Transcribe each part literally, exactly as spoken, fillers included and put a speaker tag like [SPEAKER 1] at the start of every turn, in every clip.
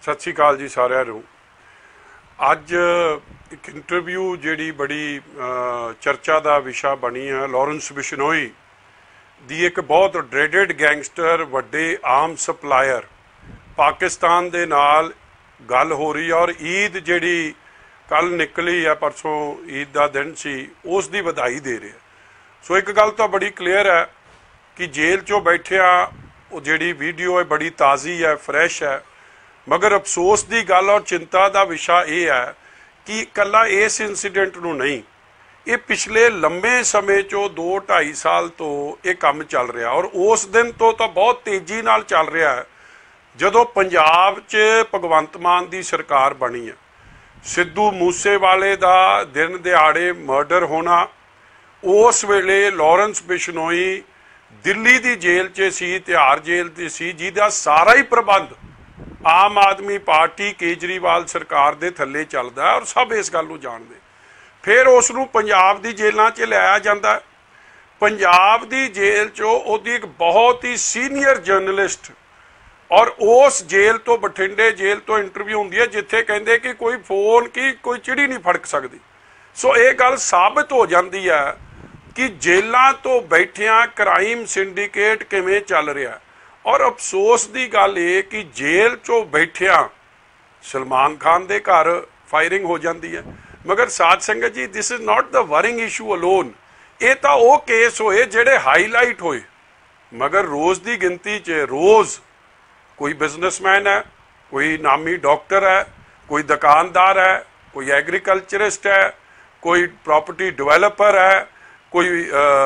[SPEAKER 1] सत श्री अकाल जी सारिਆਂ ਨੂੰ। ਅੱਜ एक इंटरव्यू ਜਿਹੜੀ बड़ी चर्चा का विषय बनी है लॉरेंस बिश्नोई ਦੀ एक बहुत ਡਰੇਡਡ गैंगस्टर ਵੱਡੇ आम सप्लायर पाकिस्तान ਦੇ ਨਾਲ ਗੱਲ हो रही है और ईद ਜਿਹੜੀ कल निकली है परसों ईद का दिन सी उस दी ਵਧਾਈ दे रहे हैं। सो एक गल तो बड़ी क्लीयर है कि जेल चो बैठिया वो जी वीडियो है बड़ी ताज़ी है फ्रैश है, मगर अफसोस की गल और चिंता का विषय यह है कि कला इस इंसीडेंट नूं नहीं, ये पिछले लंबे समय चो दो ढाई साल तो ये काम चल रहा और उस दिन तो तो बहुत तेजी नाल चल रहा है जदों पंजाब च भगवंत मान की सरकार बनी है। सिद्धू मूसेवाले का दिन दिहाड़े मर्डर होना, उस वेले लॉरेंस बिश्नोई दिल्ली की जेल च सी, तिहाड़ जेल च सी, जिहदा सारा ही प्रबंध आम आदमी पार्टी केजरीवाल सरकार दे थल्ले चलदा और सब इस गल नूं जाणदे। फिर उसनूं पंजाब दी जेलों च लिया जाता है। पंजाब दी जेल चो उहदी एक बहुत ही सीनियर जर्नलिस्ट और उस जेल तो बठिंडे जेल तो इंटरव्यू होंदी है जिथे कहंदे कि कोई फोन की कोई चिड़ी नहीं फड़क सकती। सो ये गल साबित हो जाती है कि जेलों तो बैठिया क्राइम सिंडिकेट किवें चल रहा है। और अफसोस की गल ये कि जेल चो बैठिया सलमान खान दे घर फायरिंग हो जाती है, मगर साध संगत जी this is not the worrying issue alone. ये तो वो केस होए जेडे हाईलाइट होए, मगर रोज़ की गिनती च रोज़ कोई बिजनेसमैन है, कोई नामी डॉक्टर है, कोई दुकानदार है, कोई एग्रीकल्चरिस्ट है, कोई प्रॉपर्टी डिवेलपर है, कोई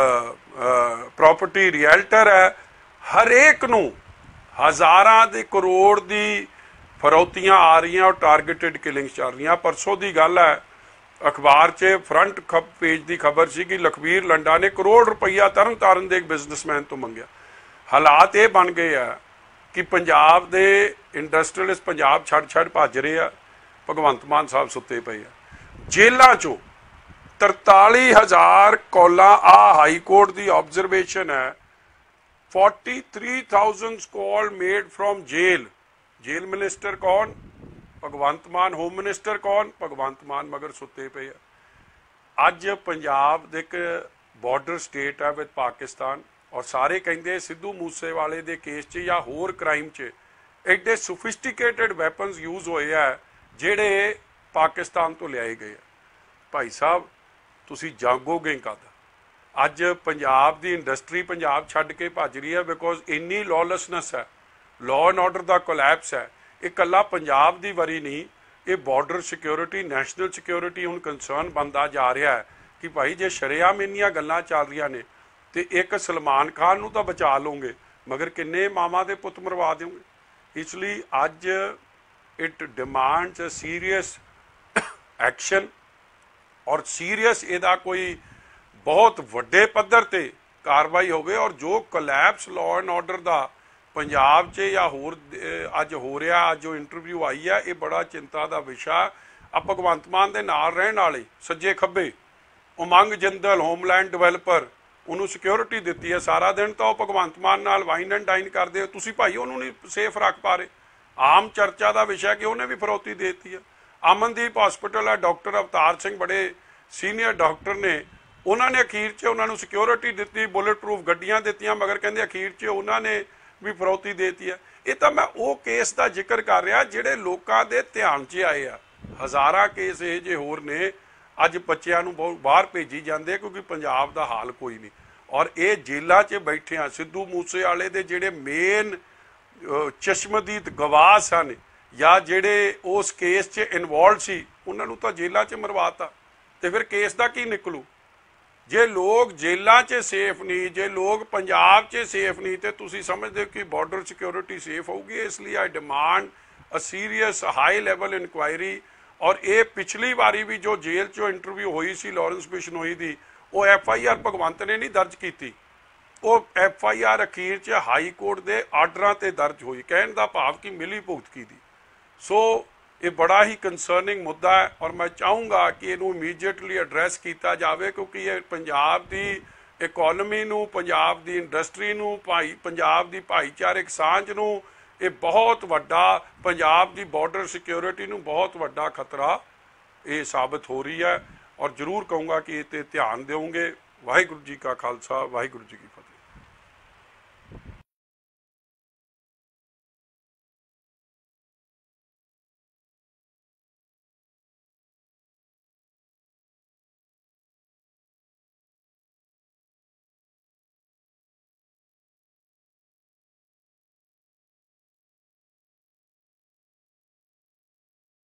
[SPEAKER 1] प्रॉपर्टी रियल्टर है, हर एक नूं हज़ारां दे करोड़ दी फरौतियां आ रही और टारगेटेड किलिंग्स चल रही। परसों की गल है अखबार च फ्रंट खब पेज की खबर सी कि लखबीर लंडा ने करोड़ रुपया तरन तारण के एक बिजनेसमैन तो मंगया। हालात ये बन गए है कि पंजाब दे इंडस्ट्रीअलिस्ट पंजाब छड़ छड़ भज रहे हैं, भगवंत मान साहब सुते पे है। जेलों चो तरताली हज़ार कॉलां आ हाई कोर्ट की ऑब्जरवेशन है। Forty three thousand call made from jail. Jail minister कौन? भगवंत मान। होम मिनिस्टर कौन? भगवंत मान, मगर सुते पे है। अज पंजाब एक बॉर्डर स्टेट है विद पाकिस्तान और सारे कहते सिद्धू मूसेवाले दे केस च या होर क्राइम च एडे सोफिस्टिकेटेड वैपन्स यूज होए है जेड़े पाकिस्तान तो लियाए गए। भाई साहब तुसी जागोगे कद? अज पंजाब की इंडस्ट्री पंजाब छड्ड के भज रही है बिकॉज इन्नी लॉलेसनेस है, लॉ एंड ऑर्डर का कोलैप्स है। ये कला पंजाब की वरी नहीं, ये बॉर्डर सिक्योरिटी नैशनल सिक्योरिटी हुण कंसर्न बनता जा रहा है कि भाई जे शरेआम इन्नियां गल्लां चल रही ने तो एक सलमान खान नूं तां बचा लोगे, मगर किन्ने मामा दे पुत मरवा दोगे। इसलिए अज it demands a serious action और सीरीयस इहदा कोई बहुत वड्डे पद्धर ते कार्रवाई होवे। और जो कोलैप्स लॉ एंड ऑर्डर का पंजाब च या होर अज हो रहा, अज जो इंटरव्यू आई है, ये बड़ा चिंता का विषय। आ भगवंत मान दे नाल रहण वाले सज्जे खब्बे उमंग जिंदल होमलैंड डिवेलपर उन्होंने सिक्योरिटी दी है, सारा दिन तो भगवंत मान नाल वाइन एंड डाइन करते हो, तुसीं भाई उन्होंने नहीं सेफ रख पा रहे। आम चर्चा का विषय कि उन्हें भी फरौती देती है। अमनदीप हॉस्पिटल है, डॉक्टर अवतार सिंह बड़े सीनियर डॉक्टर ने, उन्होंने अखीर च उन्होंने सिक्योरिटी दी, बुलेट प्रूफ गड्डियां दित्तियां, मगर कहते अखीर च उन्होंने भी फरौती देती है। ये तो मैं वो केस का जिक्र कर रहा जिहड़े लोगों के ध्यान च आए आ। हज़ारा केस ये जे होर ने अज बच्चों नूं बहुत बाहर भेजी जाते क्योंकि पंजाब का हाल कोई नहीं। और ये जेलों च बैठे हैं सिद्धू मूसेवाले दे जिहड़े मेन चश्मदीद गवाह सन या जिहड़े उस केस च इनवॉल्व सी, उन्होंने तो जेलों च मरवाता। तो फिर केस का की निकलू? जे लोग जेलों च सेफ नहीं, जे लोग पंजाब च सेफ नहीं, तो तुसीं समझदे कि बॉर्डर सिक्योरिटी सेफ होगी। इसलिए I demand a serious high level inquiry. और ये पिछली बारी भी जो जेल चो इंटरव्यू हुई सी लॉरेंस बिश्नोई की, वो एफ आई आर भगवंत ने नहीं दर्ज की, वो एफ आई आर अखीर च हाई कोर्ट के आर्डर से दर्ज हुई। कहने का भाव कि मिली भुगतकी दी। सो ये बड़ा ही कंसर्निंग मुद्दा है और मैं चाहूँगा कि इनू इमीजिएटली एड्रैस किया जाए क्योंकि ये पंजाब की इकोनॉमी नू, पंजाब की इंडस्ट्री नू, भाई पंजाब की भाईचारक सांझ नू ਇਹ ਬਹੁਤ ਵੱਡਾ ਪੰਜਾਬ ਦੀ ਬਾਰਡਰ ਸਿਕਿਉਰਿਟੀ ਨੂੰ ਬਹੁਤ ਵੱਡਾ ਖਤਰਾ ਇਹ ਸਾਬਤ ਹੋ ਰਹੀ ਹੈ। ਔਰ ਜ਼ਰੂਰ ਕਹੂੰਗਾ ਕਿ ਇਹ 'ਤੇ ਧਿਆਨ ਦਿਓਗੇ। ਵਾਹਿਗੁਰੂ ਜੀ ਕਾ ਖਾਲਸਾ, ਵਾਹਿਗੁਰੂ ਜੀ ਕੀ ਫਤਿਹ।